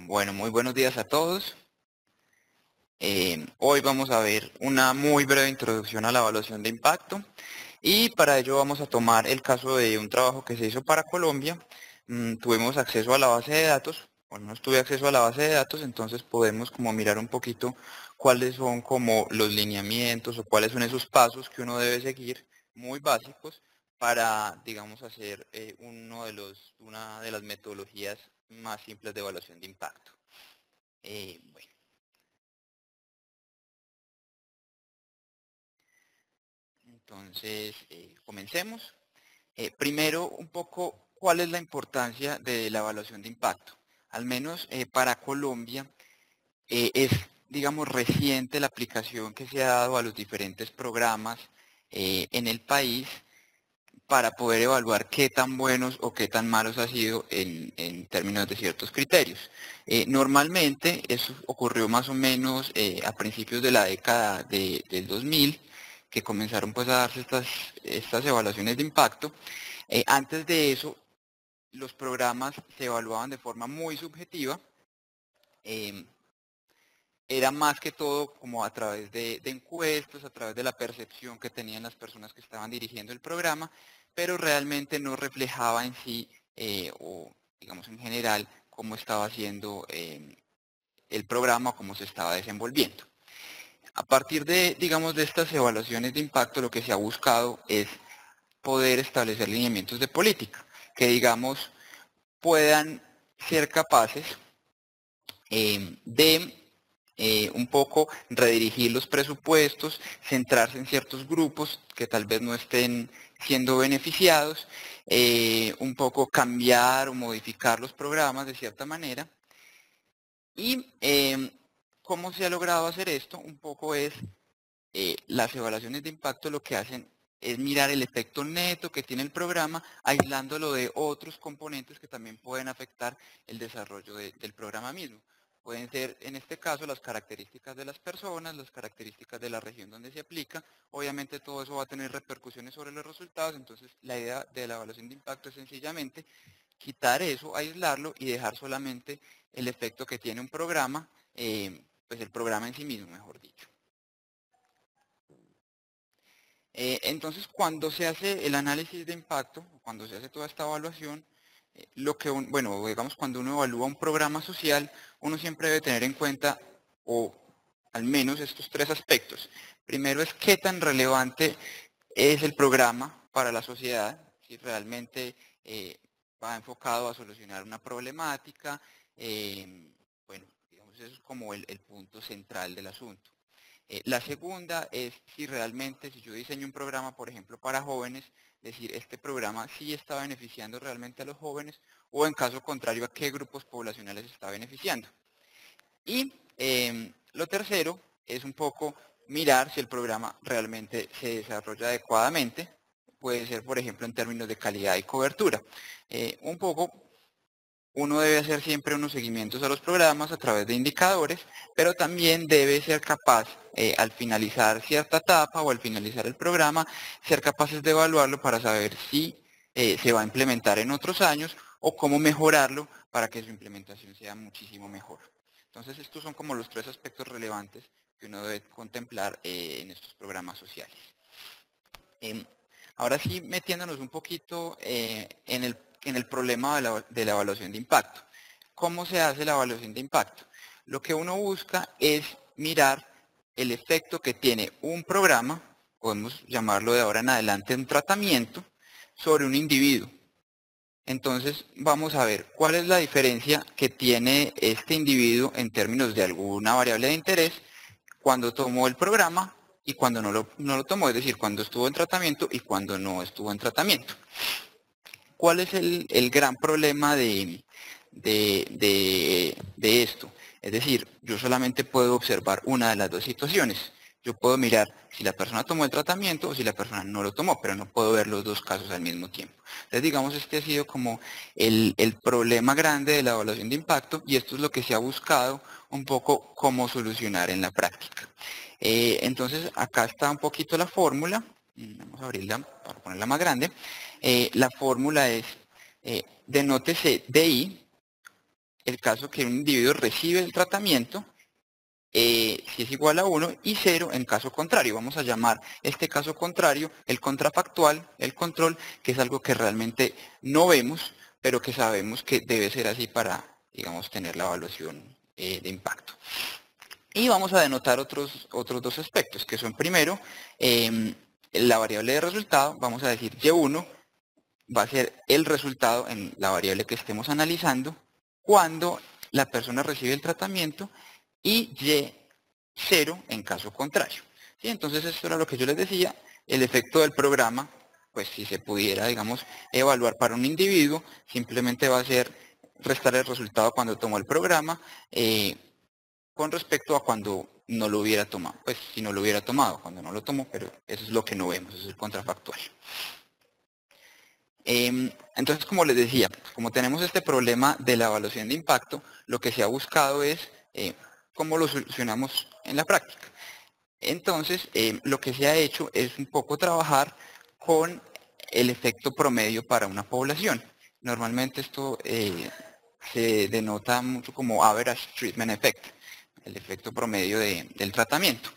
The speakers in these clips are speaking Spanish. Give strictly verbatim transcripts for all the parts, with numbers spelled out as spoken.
Bueno, muy buenos días a todos. Eh, hoy vamos a ver una muy breve introducción a la evaluación de impacto y para ello vamos a tomar el caso de un trabajo que se hizo para Colombia. Mm, tuvimos acceso a la base de datos, bueno, no tuve acceso a la base de datos, entonces podemos como mirar un poquito cuáles son como los lineamientos o cuáles son esos pasos que uno debe seguir, muy básicos, para, digamos, hacer eh, uno de los, una de las metodologías más simples de evaluación de impacto. Eh, bueno. Entonces, eh, comencemos. Eh, primero, un poco, ¿cuál es la importancia de la evaluación de impacto? Al menos eh, para Colombia, eh, es, digamos, reciente la aplicación que se ha dado a los diferentes programas eh, en el país para poder evaluar qué tan buenos o qué tan malos ha sido en, en términos de ciertos criterios. Eh, normalmente, eso ocurrió más o menos eh, a principios de la década de, del dos mil, que comenzaron pues a darse estas, estas evaluaciones de impacto. Eh, antes de eso, los programas se evaluaban de forma muy subjetiva. Eh, era más que todo como a través de, de encuestas, a través de la percepción que tenían las personas que estaban dirigiendo el programa, pero realmente no reflejaba en sí, eh, o digamos en general, cómo estaba haciendo eh, el programa o cómo se estaba desenvolviendo. A partir de, digamos, de estas evaluaciones de impacto, lo que se ha buscado es poder establecer lineamientos de política, que digamos puedan ser capaces eh, de eh, un poco redirigir los presupuestos, centrarse en ciertos grupos que tal vez no estén siendo beneficiados, eh, un poco cambiar o modificar los programas de cierta manera. Y eh, cómo se ha logrado hacer esto, un poco es eh, las evaluaciones de impacto lo que hacen es mirar el efecto neto que tiene el programa, aislándolo de otros componentes que también pueden afectar el desarrollo de, del programa mismo. Pueden ser, en este caso, las características de las personas, las características de la región donde se aplica. Obviamente todo eso va a tener repercusiones sobre los resultados, entonces la idea de la evaluación de impacto es sencillamente quitar eso, aislarlo y dejar solamente el efecto que tiene un programa, eh, pues el programa en sí mismo, mejor dicho. Eh, entonces, cuando se hace el análisis de impacto, cuando se hace toda esta evaluación, eh, lo que, un, bueno, digamos, cuando uno evalúa un programa social, uno siempre debe tener en cuenta, o al menos estos tres aspectos. Primero es qué tan relevante es el programa para la sociedad, si realmente eh, va enfocado a solucionar una problemática, eh, bueno, digamos, eso es como el, el punto central del asunto. Eh, la segunda es si realmente, si yo diseño un programa, por ejemplo, para jóvenes, decir, este programa sí está beneficiando realmente a los jóvenes, o en caso contrario, a qué grupos poblacionales está beneficiando. Y eh, lo tercero es un poco mirar si el programa realmente se desarrolla adecuadamente, puede ser, por ejemplo, en términos de calidad y cobertura. Eh, un poco uno debe hacer siempre unos seguimientos a los programas a través de indicadores, pero también debe ser capaz, eh, al finalizar cierta etapa o al finalizar el programa, ser capaces de evaluarlo para saber si eh, se va a implementar en otros años o cómo mejorarlo para que su implementación sea muchísimo mejor. Entonces, estos son como los tres aspectos relevantes que uno debe contemplar eh, en estos programas sociales. Eh, ahora sí, metiéndonos un poquito eh, en, el, en el problema de la, de la evaluación de impacto. ¿Cómo se hace la evaluación de impacto? Lo que uno busca es mirar el efecto que tiene un programa, podemos llamarlo de ahora en adelante un tratamiento, sobre un individuo. Entonces vamos a ver cuál es la diferencia que tiene este individuo en términos de alguna variable de interés cuando tomó el programa y cuando no lo, no lo tomó, es decir, cuando estuvo en tratamiento y cuando no estuvo en tratamiento. ¿Cuál es el, el gran problema de, de, de, de esto? Es decir, yo solamente puedo observar una de las dos situaciones. Yo puedo mirar si la persona tomó el tratamiento o si la persona no lo tomó, pero no puedo ver los dos casos al mismo tiempo. Entonces, digamos, este ha sido como el, el problema grande de la evaluación de impacto y esto es lo que se ha buscado un poco cómo solucionar en la práctica. Eh, entonces, acá está un poquito la fórmula. Vamos a abrirla para ponerla más grande. Eh, la fórmula es, eh, denótese D I el caso que un individuo recibe el tratamiento, eh, si es igual a uno, y cero en caso contrario. Vamos a llamar este caso contrario el contrafactual, el control, que es algo que realmente no vemos, pero que sabemos que debe ser así para, digamos, tener la evaluación eh, de impacto. Y vamos a denotar otros, otros dos aspectos, que son primero, eh, la variable de resultado, vamos a decir Y uno va a ser el resultado en la variable que estemos analizando cuando la persona recibe el tratamiento, y Y cero en caso contrario. ¿Sí? Entonces esto era lo que yo les decía, el efecto del programa, pues si se pudiera, digamos, evaluar para un individuo, simplemente va a ser restar el resultado cuando tomó el programa, eh, con respecto a cuando no lo hubiera tomado, pues si no lo hubiera tomado, cuando no lo tomó, pero eso es lo que no vemos, eso es el contrafactual. Eh, entonces, como les decía, como tenemos este problema de la evaluación de impacto, lo que se ha buscado es eh, cómo lo solucionamos en la práctica. Entonces, eh, lo que se ha hecho es un poco trabajar con el efecto promedio para una población. Normalmente esto eh, se denota mucho como average treatment effect, el efecto promedio de, del tratamiento.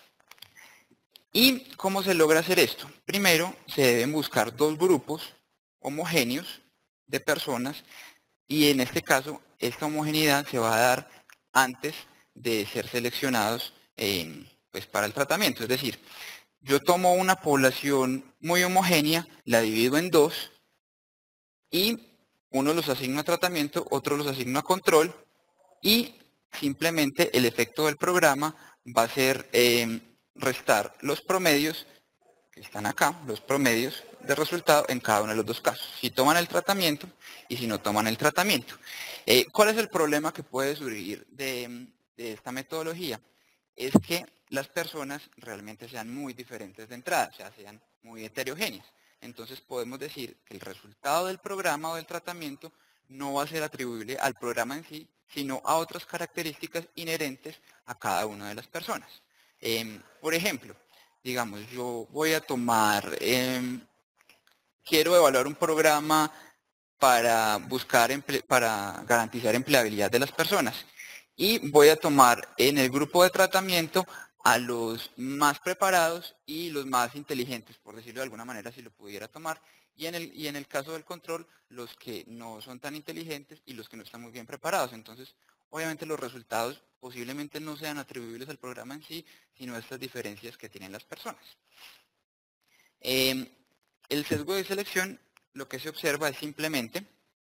¿Y cómo se logra hacer esto? Primero, se deben buscar dos grupos homogéneos de personas, y en este caso, esta homogeneidad se va a dar antes de ser seleccionados eh, pues para el tratamiento. Es decir, yo tomo una población muy homogénea, la divido en dos, y uno los asigno a tratamiento, otro los asigno a control, y simplemente el efecto del programa va a ser eh, restar los promedios que están acá, los promedios de resultado en cada uno de los dos casos, si toman el tratamiento y si no toman el tratamiento. Eh, ¿Cuál es el problema que puede surgir de, de esta metodología? Es que las personas realmente sean muy diferentes de entrada, o sea, sean muy heterogéneas. Entonces podemos decir que el resultado del programa o del tratamiento no va a ser atribuible al programa en sí, sino a otras características inherentes a cada una de las personas. Eh, por ejemplo, digamos, yo voy a tomar, eh, quiero evaluar un programa para buscar, para garantizar empleabilidad de las personas, y voy a tomar en el grupo de tratamiento a los más preparados y los más inteligentes, por decirlo de alguna manera, si lo pudiera tomar, y en el, y en el caso del control, los que no son tan inteligentes y los que no están muy bien preparados. Entonces, obviamente los resultados posiblemente no sean atribuibles al programa en sí, sino a estas diferencias que tienen las personas. Eh, el sesgo de selección, lo que se observa es simplemente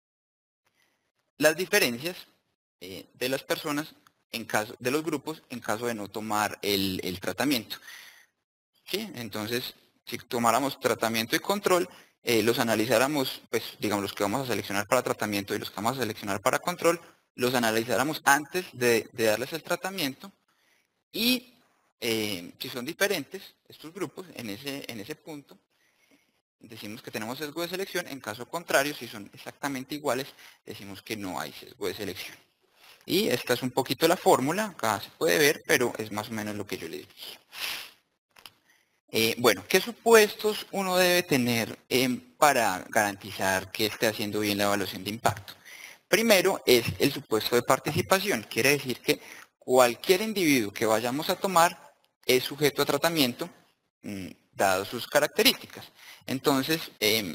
las diferencias eh, de las personas, en caso de los grupos, en caso de no tomar el, el tratamiento. ¿Sí? Entonces, si tomáramos tratamiento y control, eh, los analizáramos, pues digamos, los que vamos a seleccionar para tratamiento y los que vamos a seleccionar para control, los analizáramos antes de, de darles el tratamiento, y eh, si son diferentes estos grupos en ese, en ese punto, decimos que tenemos sesgo de selección. En caso contrario, si son exactamente iguales, decimos que no hay sesgo de selección. Y esta es un poquito la fórmula, acá se puede ver, pero es más o menos lo que yo les dije. Eh, bueno, ¿qué supuestos uno debe tener eh, para garantizar que esté haciendo bien la evaluación de impacto? Primero es el supuesto de participación. Quiere decir que cualquier individuo que vayamos a tomar es sujeto a tratamiento, mmm, dado sus características. Entonces, eh,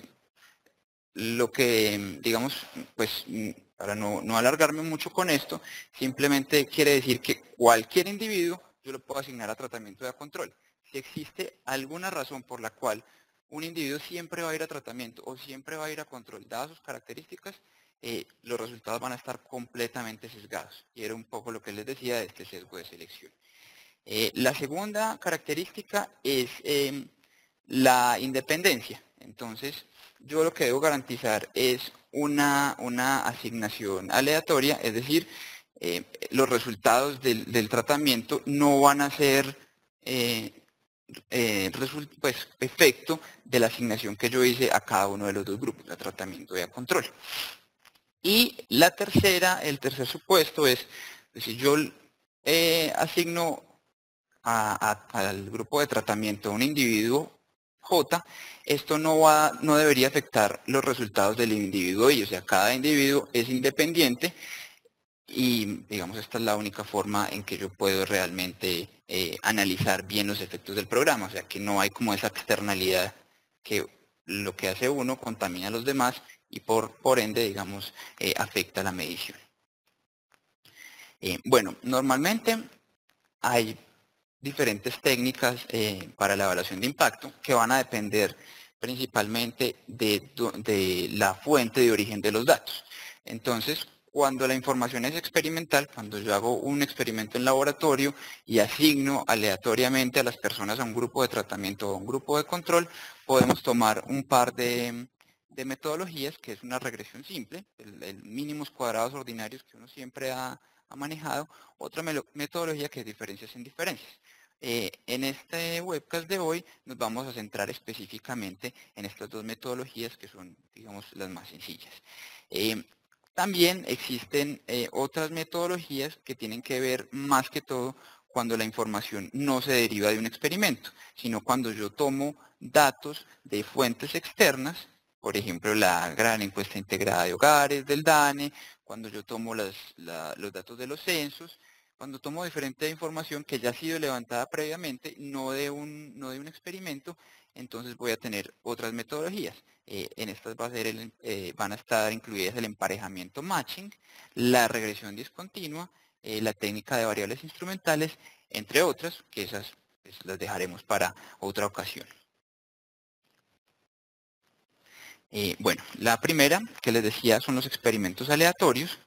lo que, digamos, pues para no, no alargarme mucho con esto, simplemente quiere decir que cualquier individuo yo lo puedo asignar a tratamiento y a control. Si existe alguna razón por la cual un individuo siempre va a ir a tratamiento o siempre va a ir a control, dadas sus características, eh, los resultados van a estar completamente sesgados. Y era un poco lo que les decía de este sesgo de selección. Eh, la segunda característica es eh, la independencia. Entonces, yo lo que debo garantizar es una, una asignación aleatoria, es decir, eh, los resultados del, del tratamiento no van a ser eh, eh, pues, efecto de la asignación que yo hice a cada uno de los dos grupos, a tratamiento y a control. Y la tercera, el tercer supuesto es, si yo eh, asigno a, a, al grupo de tratamiento a un individuo J, esto no, va, no debería afectar los resultados del individuo Y, o sea, cada individuo es independiente y digamos esta es la única forma en que yo puedo realmente eh, analizar bien los efectos del programa, o sea que no hay como esa externalidad que lo que hace uno contamina a los demás y por, por ende digamos eh, afecta la medición. Eh, bueno, normalmente hay diferentes técnicas eh, para la evaluación de impacto que van a depender principalmente de, de la fuente de origen de los datos. Entonces, cuando la información es experimental, cuando yo hago un experimento en laboratorio y asigno aleatoriamente a las personas a un grupo de tratamiento o a un grupo de control, podemos tomar un par de, de metodologías, que es una regresión simple, el, el mínimos cuadrados ordinarios que uno siempre ha, ha manejado, otra metodología que es diferencias en diferencias. Eh, en este webcast de hoy nos vamos a centrar específicamente en estas dos metodologías que son, digamos, las más sencillas. Eh, también existen eh, otras metodologías que tienen que ver más que todo cuando la información no se deriva de un experimento, sino cuando yo tomo datos de fuentes externas, por ejemplo, la gran encuesta integrada de hogares del DANE, cuando yo tomo las, la, los datos de los censos, cuando tomo diferente información que ya ha sido levantada previamente, no de un, no de un experimento, entonces voy a tener otras metodologías. Eh, en estas va a ser el, eh, van a estar incluidas el emparejamiento matching, la regresión discontinua, eh, la técnica de variables instrumentales, entre otras, que esas pues, las dejaremos para otra ocasión. Eh, bueno, la primera que les decía son los experimentos aleatorios.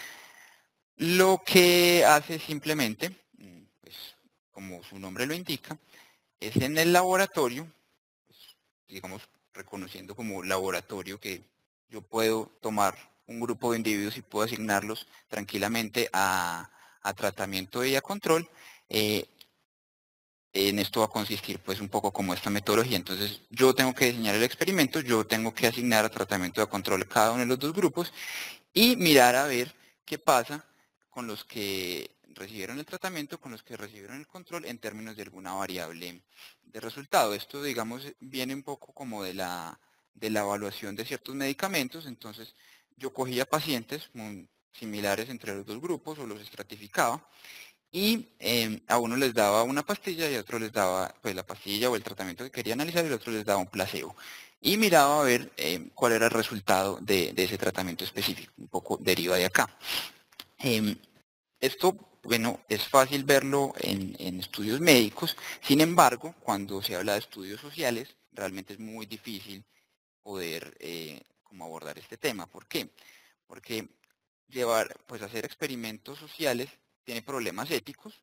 Lo que hace simplemente, pues, como su nombre lo indica, es en el laboratorio, pues, digamos, reconociendo como laboratorio que yo puedo tomar un grupo de individuos y puedo asignarlos tranquilamente a, a tratamiento y a control. Eh, en esto va a consistir pues un poco como esta metodología. Entonces yo tengo que diseñar el experimento, yo tengo que asignar a tratamiento y a control cada uno de los dos grupos y mirar a ver qué pasa con los que recibieron el tratamiento, con los que recibieron el control en términos de alguna variable de resultado. Esto, digamos, viene un poco como de la, de la evaluación de ciertos medicamentos. Entonces, yo cogía pacientes muy similares entre los dos grupos o los estratificaba y eh, a uno les daba una pastilla y a otro les daba pues, la pastilla o el tratamiento que quería analizar y al otro les daba un placebo. Y miraba a ver eh, cuál era el resultado de, de ese tratamiento específico. Un poco deriva de acá. Eh, esto, bueno, es fácil verlo en, en estudios médicos. Sin embargo, cuando se habla de estudios sociales, realmente es muy difícil poder eh, como abordar este tema. ¿Por qué? Porque llevar, pues hacer experimentos sociales tiene problemas éticos,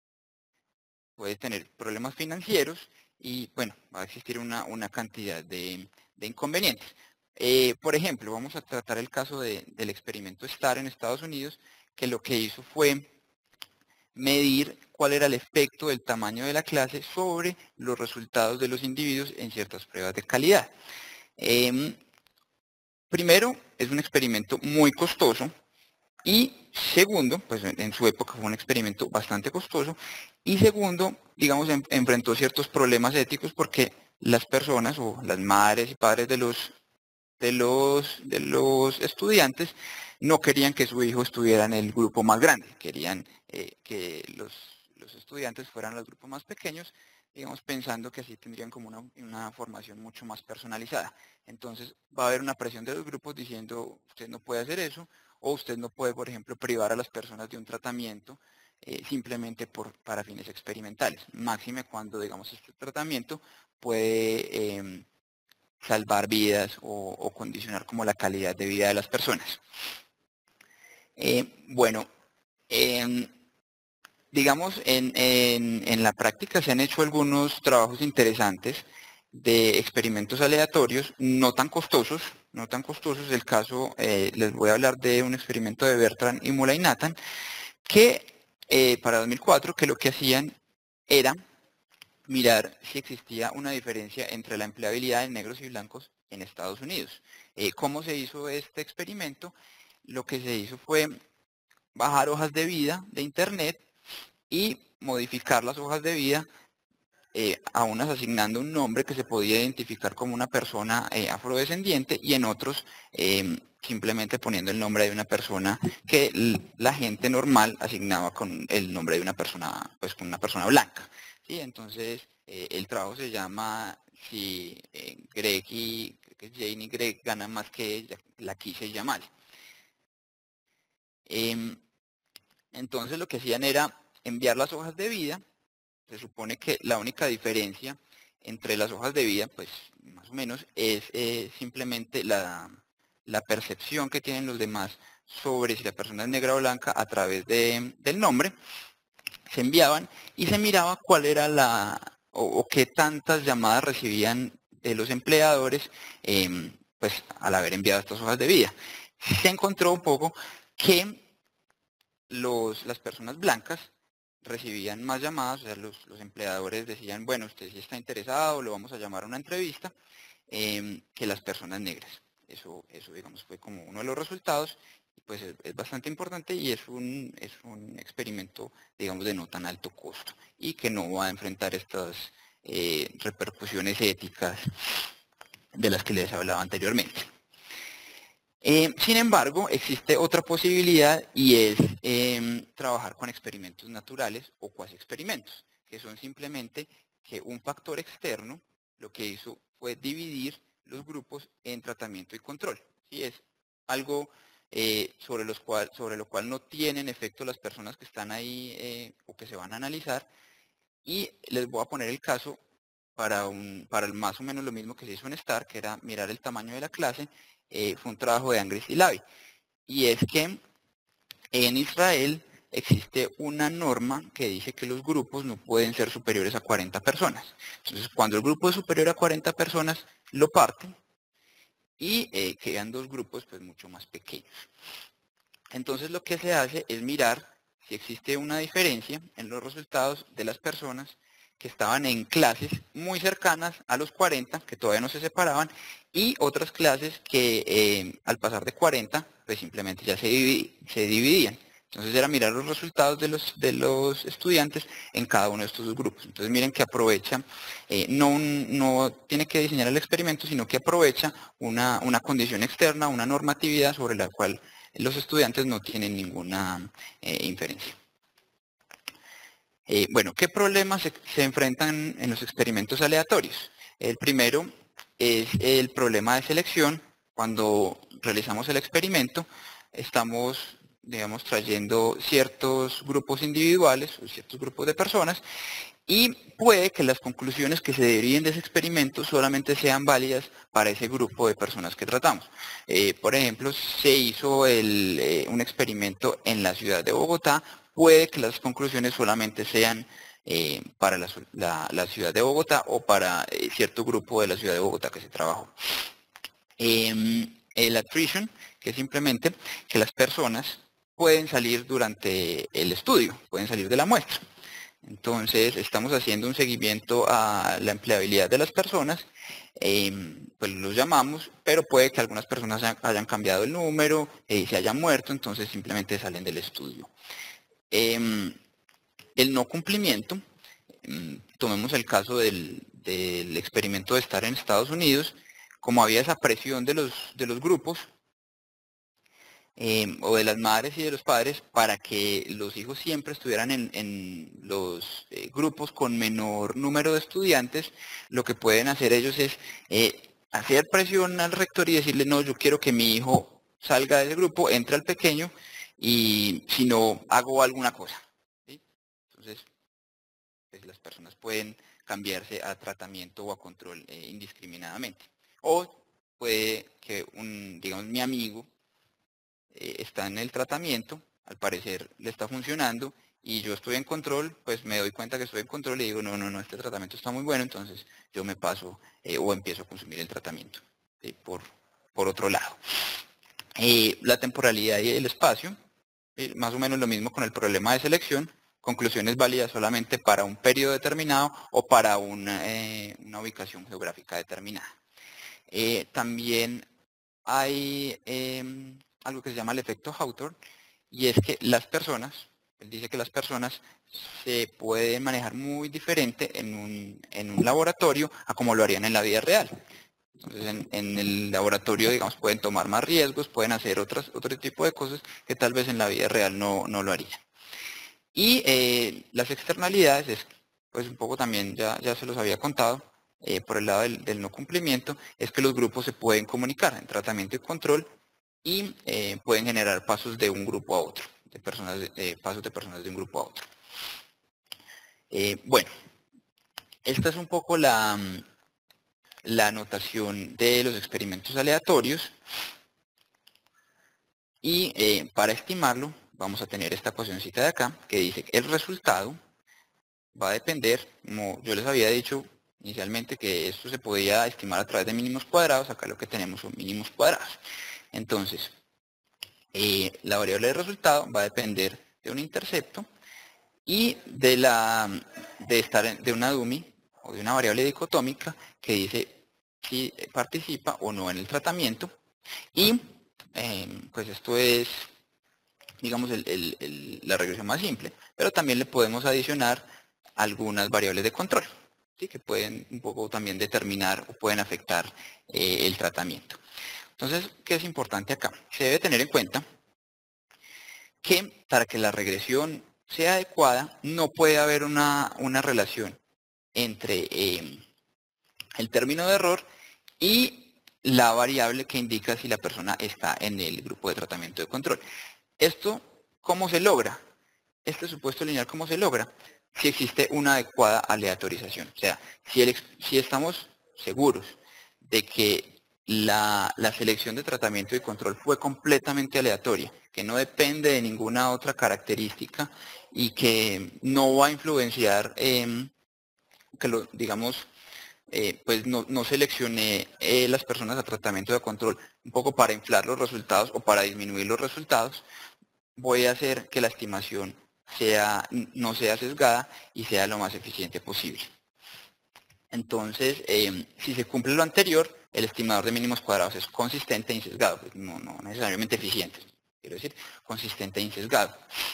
puede tener problemas financieros y, bueno, va a existir una, una cantidad de, de inconvenientes. Eh, por ejemplo, vamos a tratar el caso de, del experimento STAR en Estados Unidos, que lo que hizo fue medir cuál era el efecto del tamaño de la clase sobre los resultados de los individuos en ciertas pruebas de calidad. Eh, primero, es un experimento muy costoso, y segundo, pues en su época fue un experimento bastante costoso. Y segundo, digamos, en, enfrentó ciertos problemas éticos porque las personas o las madres y padres de los, de los, de los estudiantes no querían que su hijo estuviera en el grupo más grande. Querían eh, que los, los estudiantes fueran los grupos más pequeños, digamos, pensando que así tendrían como una, una formación mucho más personalizada. Entonces va a haber una presión de los grupos diciendo, usted no puede hacer eso, o usted no puede, por ejemplo, privar a las personas de un tratamiento eh, simplemente por, para fines experimentales. Máxime cuando, digamos, este tratamiento puede eh, salvar vidas o, o, condicionar como la calidad de vida de las personas. Eh, bueno, eh, digamos, en, en, en la práctica se han hecho algunos trabajos interesantes de experimentos aleatorios, no tan costosos, no tan costosos. El caso, eh, les voy a hablar de un experimento de Bertrand y Mulainathan, que eh, para dos mil cuatro, que lo que hacían era mirar si existía una diferencia entre la empleabilidad de negros y blancos en Estados Unidos. Eh, ¿Cómo se hizo este experimento? Lo que se hizo fue bajar hojas de vida de internet y modificar las hojas de vida eh, a unas asignando un nombre que se podía identificar como una persona eh, afrodescendiente y en otros eh, simplemente poniendo el nombre de una persona que la gente normal asignaba con el nombre de una persona, pues con una persona blanca. ¿Sí? Entonces eh, el trabajo se llama si eh, Greg y que Jane y Greg ganan más que ella, la quise llamar. Eh, entonces lo que hacían era enviar las hojas de vida. Se supone que la única diferencia entre las hojas de vida, pues más o menos, es eh, simplemente la, la percepción que tienen los demás sobre si la persona es negra o blanca a través de, del nombre. Se enviaban y se miraba cuál era la, o, o qué tantas llamadas recibían de los empleadores, eh, pues al haber enviado estas hojas de vida. Se encontró un poco que los, las personas blancas recibían más llamadas, o sea, los, los empleadores decían, bueno, usted sí está interesado, lo vamos a llamar a una entrevista, eh, que las personas negras. Eso, eso, digamos, fue como uno de los resultados, y pues es, es bastante importante y es un, es un experimento, digamos, de no tan alto costo y que no va a enfrentar estas eh, repercusiones éticas de las que les hablaba anteriormente. Eh, sin embargo, existe otra posibilidad y es eh, trabajar con experimentos naturales o cuasi experimentos, que son simplemente que un factor externo lo que hizo fue dividir los grupos en tratamiento y control. ¿Sí? Es algo eh, sobre, los cual, sobre lo cual no tienen efecto las personas que están ahí eh, o que se van a analizar. Y les voy a poner el caso para, un, para el más o menos lo mismo que se hizo en STAR, que era mirar el tamaño de la clase. Eh, fue un trabajo de Angris y Lavi. Y es que en Israel existe una norma que dice que los grupos no pueden ser superiores a cuarenta personas. Entonces, cuando el grupo es superior a cuarenta personas, lo parten y eh, quedan dos grupos pues mucho más pequeños. Entonces, lo que se hace es mirar si existe una diferencia en los resultados de las personas que estaban en clases muy cercanas a los cuarenta, que todavía no se separaban, y otras clases que eh, al pasar de cuarenta, pues simplemente ya se, divid se dividían. Entonces era mirar los resultados de los, de los estudiantes en cada uno de estos dos grupos. Entonces miren que aprovecha, eh, no, un, no tiene que diseñar el experimento, sino que aprovecha una, una condición externa, una normatividad sobre la cual los estudiantes no tienen ninguna eh, inferencia. Eh, bueno, ¿qué problemas se, se enfrentan en los experimentos aleatorios? El primero es el problema de selección. Cuando realizamos el experimento, estamos, digamos, trayendo ciertos grupos individuales o ciertos grupos de personas y puede que las conclusiones que se deriven de ese experimento solamente sean válidas para ese grupo de personas que tratamos. Eh, por ejemplo, se hizo el, eh, un experimento en la ciudad de Bogotá, puede que las conclusiones solamente sean eh, para la, la, la, ciudad de Bogotá o para eh, cierto grupo de la ciudad de Bogotá que se trabajó. Eh, el attrition, que es simplemente que las personas pueden salir durante el estudio, pueden salir de la muestra. Entonces, estamos haciendo un seguimiento a la empleabilidad de las personas, eh, pues los llamamos, pero puede que algunas personas hayan cambiado el número, eh, se hayan muerto, entonces simplemente salen del estudio. Eh, el no cumplimiento, eh, tomemos el caso del, del experimento de estar en Estados Unidos, como había esa presión de los, de los grupos, Eh, o de las madres y de los padres para que los hijos siempre estuvieran en, en los eh, grupos con menor número de estudiantes, lo que pueden hacer ellos es eh, hacer presión al rector y decirle, no, yo quiero que mi hijo salga de ese grupo, entre al pequeño y si no, hago alguna cosa. ¿Sí? Entonces, pues, las personas pueden cambiarse a tratamiento o a control eh, indiscriminadamente. O puede que, un, digamos, mi amigo está en el tratamiento, al parecer le está funcionando y yo estoy en control, pues me doy cuenta que estoy en control y digo, no, no, no, este tratamiento está muy bueno, entonces yo me paso eh, o empiezo a consumir el tratamiento ¿sí? por, por otro lado. Eh, la temporalidad y el espacio, eh, más o menos lo mismo con el problema de selección, conclusiones válidas solamente para un periodo determinado o para una, eh, una ubicación geográfica determinada. Eh, también hay eh, algo que se llama el efecto Hawthorne, y es que las personas Él dice que las personas se pueden manejar muy diferente en un, en un laboratorio a como lo harían en la vida real. Entonces, en, en el laboratorio, digamos, pueden tomar más riesgos, pueden hacer otras, otro tipo de cosas que tal vez en la vida real no, no lo harían. Y eh, las externalidades, es, pues un poco también ya, ya se los había contado, eh, por el lado del, del no cumplimiento, es que los grupos se pueden comunicar en tratamiento y control y eh, pueden generar pasos de un grupo a otro, de personas, de, pasos de personas de un grupo a otro. Eh, bueno, esta es un poco la, la notación de los experimentos aleatorios y eh, para estimarlo vamos a tener esta ecuacióncita de acá que dice que el resultado va a depender, como yo les había dicho inicialmente, que esto se podía estimar a través de mínimos cuadrados. Acá lo que tenemos son mínimos cuadrados. Entonces, eh, la variable de resultado va a depender de un intercepto y de, la, de, estar en, de una dummy o de una variable dicotómica que dice si participa o no en el tratamiento. Y eh, pues esto es, digamos, el, el, el, la regresión más simple, pero también le podemos adicionar algunas variables de control, ¿sí? Que pueden un poco también determinar o pueden afectar eh, el tratamiento. Entonces, ¿qué es importante acá? Se debe tener en cuenta que para que la regresión sea adecuada no puede haber una, una relación entre eh, el término de error y la variable que indica si la persona está en el grupo de tratamiento de control. ¿Esto cómo se logra? Este supuesto lineal, ¿cómo se logra? Si existe una adecuada aleatorización. O sea, si, el, si estamos seguros de que la, la selección de tratamiento y control fue completamente aleatoria, que no depende de ninguna otra característica y que no va a influenciar, eh, que lo, digamos, eh, pues no, no seleccioné eh, las personas a tratamiento de control un poco para inflar los resultados o para disminuir los resultados, voy a hacer que la estimación sea, no sea sesgada y sea lo más eficiente posible. Entonces, eh, si se cumple lo anterior, el estimador de mínimos cuadrados es consistente e insesgado, pues no, no necesariamente eficiente, quiero decir, consistente e insesgado.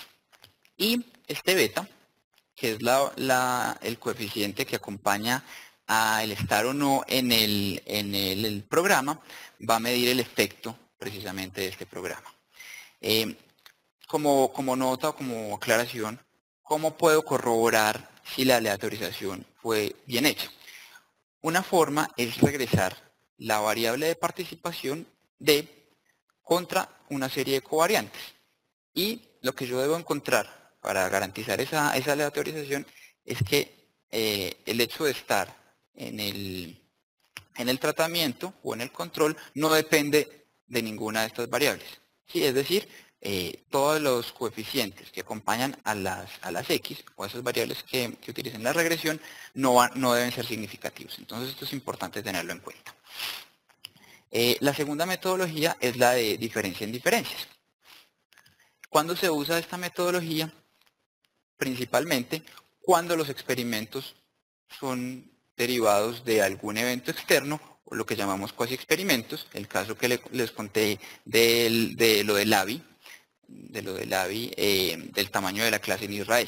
Y este beta, que es la, la, el coeficiente que acompaña al estar o no en, el, en el, el programa, va a medir el efecto precisamente de este programa. Eh, Como, como nota o como aclaración, ¿cómo puedo corroborar si la aleatorización fue bien hecha? Una forma es regresar la variable de participación D contra una serie de covariantes. Y lo que yo debo encontrar para garantizar esa, esa aleatorización es que eh, el hecho de estar en el, en el tratamiento o en el control no depende de ninguna de estas variables. ¿Sí? Es decir, eh, todos los coeficientes que acompañan a las, a las X o a esas variables que, que utilicen la regresión no, van, no deben ser significativos. Entonces esto es importante tenerlo en cuenta. Eh, la segunda metodología es la de diferencia en diferencias. ¿Cuándo se usa esta metodología? Principalmente cuando los experimentos son derivados de algún evento externo o lo que llamamos cuasi experimentos, el caso que les conté del, de lo del A V I, de lo del A V I, eh, del tamaño de la clase en Israel.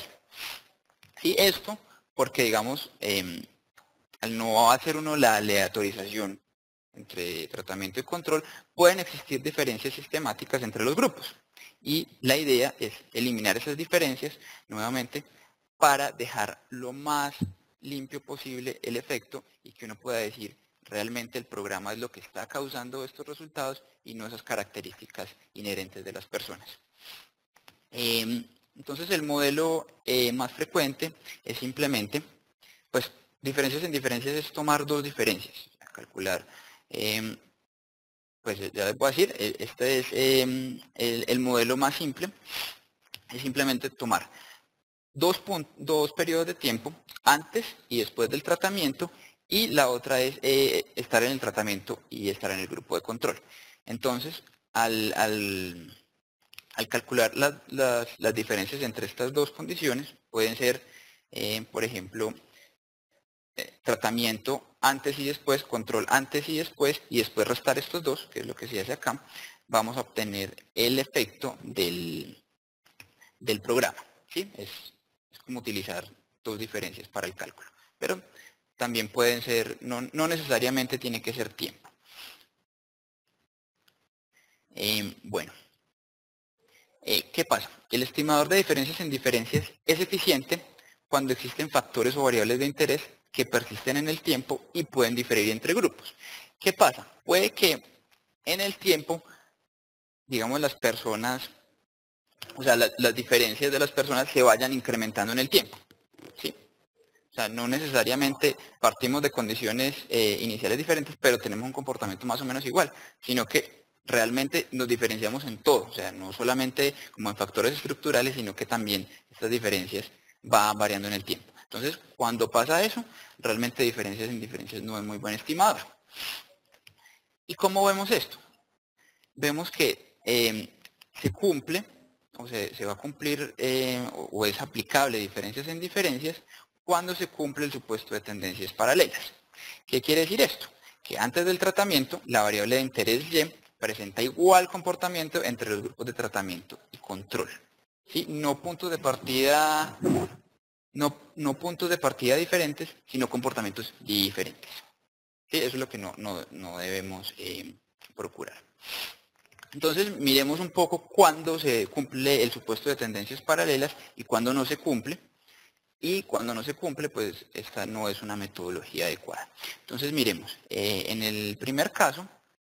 Y esto porque, digamos, eh, al no hacer uno la aleatorización entre tratamiento y control, pueden existir diferencias sistemáticas entre los grupos. Y la idea es eliminar esas diferencias, nuevamente, para dejar lo más limpio posible el efecto y que uno pueda decir, realmente el programa es lo que está causando estos resultados y no esas características inherentes de las personas. Eh, entonces el modelo eh, más frecuente es simplemente, pues, diferencias en diferencias es tomar dos diferencias, calcular. Eh, pues ya les voy a decir, este es eh, el, el modelo más simple, es simplemente tomar dos, dos periodos de tiempo antes y después del tratamiento y la otra es eh, estar en el tratamiento y estar en el grupo de control. Entonces, al, al, al calcular la, las, las diferencias entre estas dos condiciones, pueden ser, eh, por ejemplo, eh, tratamiento antes y después, control antes y después, y después restar estos dos, que es lo que se hace acá, vamos a obtener el efecto del, del programa. ¿sí? Es, es como utilizar dos diferencias para el cálculo. Pero también pueden ser, no, no necesariamente tiene que ser tiempo. Eh, bueno, eh, ¿qué pasa? El estimador de diferencias en diferencias es eficiente cuando existen factores o variables de interés que persisten en el tiempo y pueden diferir entre grupos. ¿Qué pasa? Puede que en el tiempo, digamos, las personas, o sea, la, las diferencias de las personas se vayan incrementando en el tiempo, ¿sí? O sea, no necesariamente partimos de condiciones eh, iniciales diferentes, pero tenemos un comportamiento más o menos igual, sino que realmente nos diferenciamos en todo, o sea, no solamente como en factores estructurales, sino que también estas diferencias van variando en el tiempo. Entonces, cuando pasa eso, realmente diferencias en diferencias no es muy buen estimador. ¿Y cómo vemos esto? Vemos que eh, se cumple, o se, se va a cumplir, eh, o, o es aplicable diferencias en diferencias, cuando se cumple el supuesto de tendencias paralelas. ¿Qué quiere decir esto? Que antes del tratamiento, la variable de interés Y presenta igual comportamiento entre los grupos de tratamiento y control. ¿Sí? No puntos de partida, no, no puntos de partida diferentes, sino comportamientos diferentes. ¿Sí? Eso es lo que no, no, no debemos eh, procurar. Entonces, miremos un poco cuándo se cumple el supuesto de tendencias paralelas y cuándo no se cumple. Y cuando no se cumple, pues esta no es una metodología adecuada. Entonces, miremos. Eh, en el primer caso,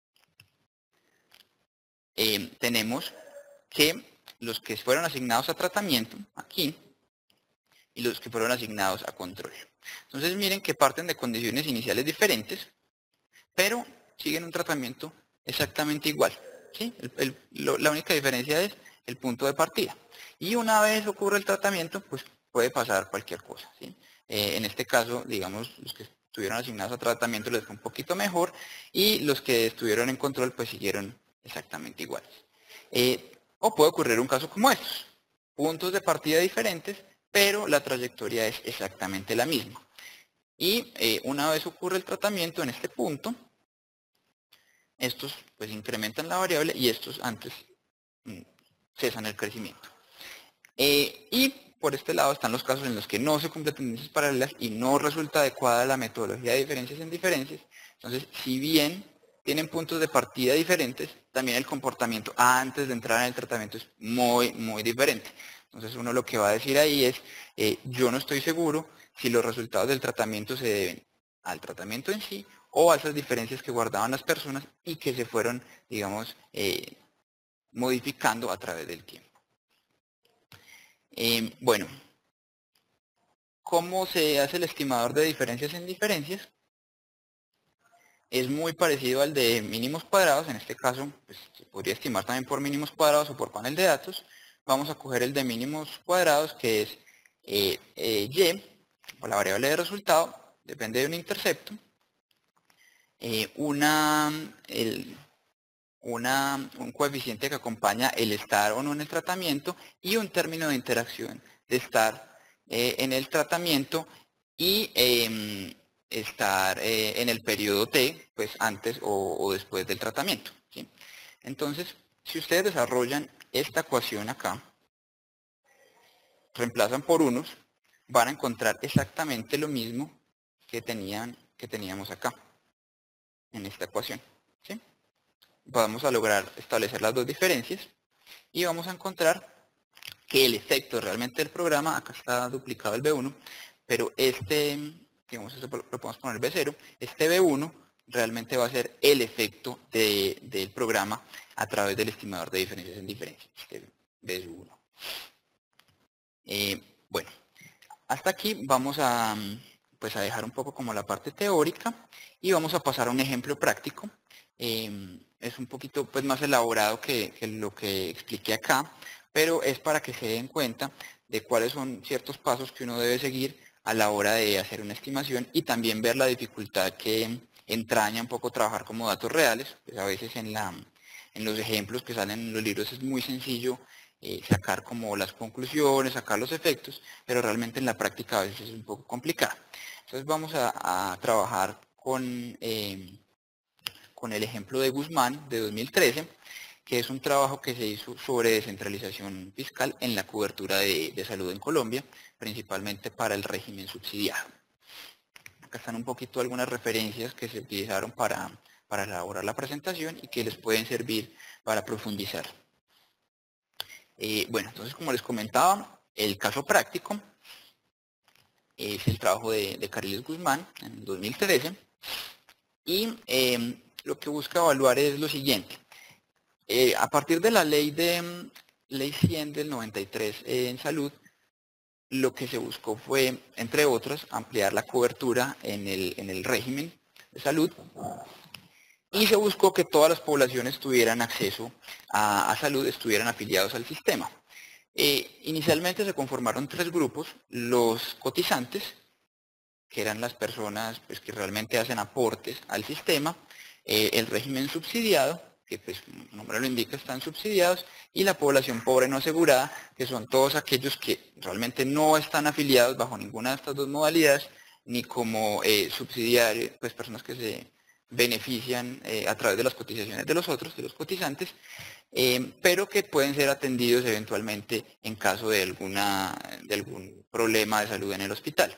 eh, tenemos que los que fueron asignados a tratamiento, aquí, y los que fueron asignados a control. Entonces, miren que parten de condiciones iniciales diferentes, pero siguen un tratamiento exactamente igual. ¿Sí? El, el, lo, la única diferencia es el punto de partida. Y una vez ocurre el tratamiento, pues puede pasar cualquier cosa. ¿Sí? Eh, en este caso, digamos, los que estuvieron asignados a tratamiento les fue un poquito mejor y los que estuvieron en control pues siguieron exactamente iguales. Eh, o puede ocurrir un caso como estos. Puntos de partida diferentes, pero la trayectoria es exactamente la misma. Y eh, una vez ocurre el tratamiento en este punto, estos pues incrementan la variable y estos antes mm, cesan el crecimiento. Eh, y por este lado están los casos en los que no se cumplen tendencias paralelas y no resulta adecuada la metodología de diferencias en diferencias. Entonces, si bien tienen puntos de partida diferentes, también el comportamiento antes de entrar en el tratamiento es muy, muy diferente. Entonces, uno lo que va a decir ahí es, eh, yo no estoy seguro si los resultados del tratamiento se deben al tratamiento en sí o a esas diferencias que guardaban las personas y que se fueron, digamos, eh, modificando a través del tiempo. Eh, bueno, ¿cómo se hace el estimador de diferencias en diferencias? Es muy parecido al de mínimos cuadrados, en este caso pues, se podría estimar también por mínimos cuadrados o por panel de datos. Vamos a coger el de mínimos cuadrados, que es eh, eh, Y, o la variable de resultado, depende de un intercepto, eh, una, el, una, un coeficiente que acompaña el estar o no en el tratamiento y un término de interacción de estar eh, en el tratamiento y eh, estar eh, en el periodo T, pues antes o, o después del tratamiento. ¿Sí? Entonces, si ustedes desarrollan esta ecuación acá, reemplazan por unos, van a encontrar exactamente lo mismo que, tenían, que teníamos acá, en esta ecuación. ¿Sí? Vamos a lograr establecer las dos diferencias y vamos a encontrar que el efecto realmente del programa, acá está duplicado el B uno, pero este, digamos, esto lo podemos poner B cero, este B uno realmente va a ser el efecto de, del programa a través del estimador de diferencias en diferencias, este B uno. Eh, bueno, hasta aquí vamos a, pues a dejar un poco como la parte teórica y vamos a pasar a un ejemplo práctico. Eh, es un poquito pues, más elaborado que, que lo que expliqué acá, pero es para que se den cuenta de cuáles son ciertos pasos que uno debe seguir a la hora de hacer una estimación y también ver la dificultad que entraña un poco trabajar como datos reales. Pues a veces en, la, en los ejemplos que salen en los libros es muy sencillo eh, sacar como las conclusiones, sacar los efectos, pero realmente en la práctica a veces es un poco complicado. Entonces vamos a, a trabajar con, eh, con el ejemplo de Guzmán de dos mil trece, que es un trabajo que se hizo sobre descentralización fiscal en la cobertura de, de salud en Colombia, principalmente para el régimen subsidiado. Acá están un poquito algunas referencias que se utilizaron para, para elaborar la presentación y que les pueden servir para profundizar. Eh, bueno, entonces como les comentaba, el caso práctico es el trabajo de, de Cariles Guzmán en dos mil trece y eh, lo que busca evaluar es lo siguiente. Eh, a partir de la ley de ley cien del noventa y tres eh, en salud, lo que se buscó fue, entre otros, ampliar la cobertura en el, en el régimen de salud y se buscó que todas las poblaciones tuvieran acceso a, a salud, estuvieran afiliados al sistema. Eh, inicialmente se conformaron tres grupos: los cotizantes, que eran las personas pues, que realmente hacen aportes al sistema, eh, el régimen subsidiado, que pues como el nombre lo indica están subsidiados, y la población pobre no asegurada, que son todos aquellos que realmente no están afiliados bajo ninguna de estas dos modalidades, ni como eh, subsidiarios, pues personas que se benefician eh, a través de las cotizaciones de los otros, de los cotizantes, eh, pero que pueden ser atendidos eventualmente en caso de, alguna, de algún problema de salud en el hospital.